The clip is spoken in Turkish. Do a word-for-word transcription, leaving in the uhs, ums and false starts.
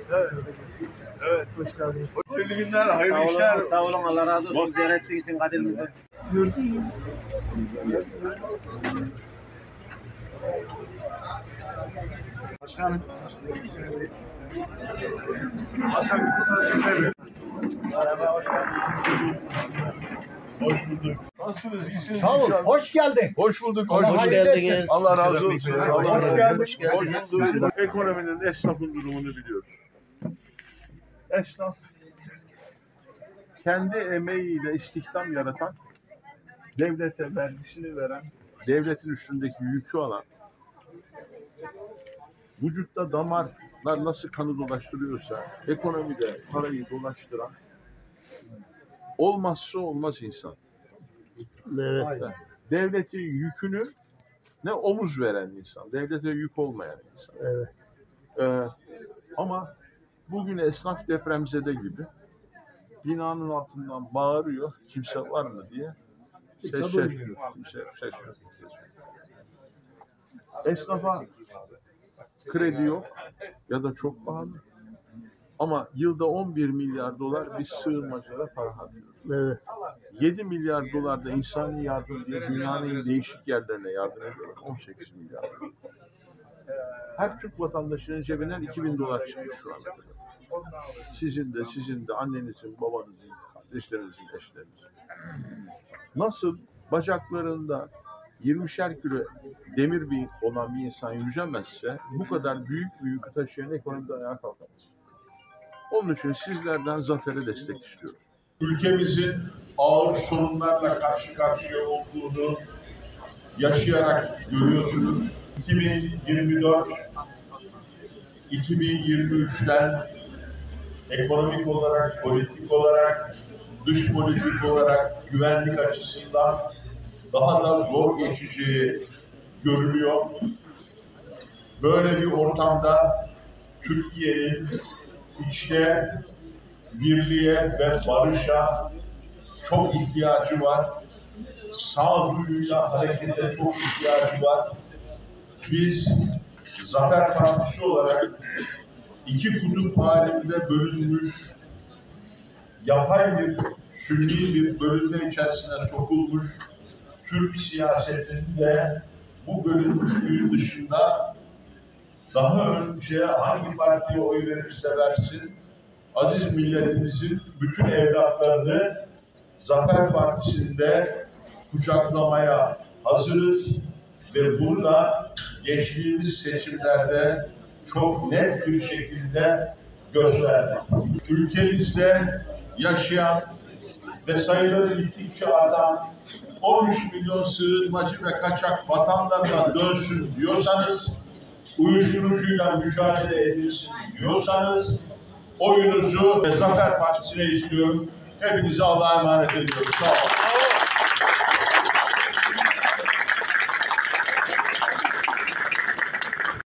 Evet. Evet. Hoş geldiniz. Hayırlı günler, hayırlı Sağ işler. olun, sağ olun. Allah razı olsun. Ziyaret ettiğin için Kadir Müdür. Gördün Başkanım. Başkan bir fotoğraf çekebilir. Merhaba, hoş geldin. Hoş bulduk. Nasılsınız? İyisiniz? Sağ olun, inşallah. hoş geldin. Hoş bulduk. Allah Hoş bulduk. hayırlı etsin. Allah razı olsun. Hoş Hoş geldin. geldiniz. Hoş Hoş bulduk. Ekonominin, esnafın durumunu biliyoruz. Esnaf kendi emeğiyle istihdam yaratan, devlete vergisini veren, devletin üstündeki yükü alan, vücutta damarlar nasıl kanı dolaştırıyorsa, ekonomide parayı dolaştıran, olmazsa olmaz insan. Evet. Devletin yükünü ne omuz veren insan, devlete yük olmayan insan. Evet. Ee, ama bugün esnaf depremzede gibi binanın altından bağırıyor, kimse var mı diye. Ses ses yok, kimse ses yok. Esnafa kredi yok ya da çok pahalı. Ama yılda on bir milyar dolar biz sığınmacılara para harcıyoruz. Evet. yedi milyar dolar da insani yardım diye dünyanın değişik yerlerine yardım ediyoruz. on sekiz milyar. Her Türk vatandaşının cebinden iki bin dolar çıkmış şu anda. Sizin de, sizin de, annenizin, babanızın, kardeşlerinizin, eşlerinizin. Nasıl bacaklarında yirmişer kilo demir bir olan bir insan yürüyemezse bu kadar büyük bir yükü taşıyan ekonomide ayağa kalkamaz. Onun için sizlerden zafere destek istiyorum. Ülkemizin ağır sorunlarla karşı karşıya olduğunu yaşayarak görüyorsunuz. iki bin yirmi dört iki bin yirmi üçten ekonomik olarak, politik olarak, dış politik olarak, güvenlik açısından daha da zor geçeceği görülüyor. Böyle bir ortamda Türkiye'nin içte birliğe ve barışa çok ihtiyacı var. Sağduyuyla harekete çok ihtiyacı var. Biz Zafer Partisi olarak iki kutup halinde bölünmüş, yapay bir, sünni bir bölünme içerisine sokulmuş Türk siyasetinde bu bölünmüşlüğün dışında daha önce hangi partiye oy verirse versin, aziz milletimizin bütün evlatlarını Zafer Partisi'nde kucaklamaya hazırız ve bunu da geçtiğimiz seçimlerde çok net bir şekilde gösterdik. Ülkemizde yaşayan ve sayıları gittikçe artan on üç milyon sığınmacı ve kaçak vatandaşlar dönsün diyorsanız, uyuşturucuyla mücadele edilsin diyorsanız, oyunuzu Zafer Partisi'ne istiyorum. Hepinize Allah'a emanet ediyorum. Sağ olun.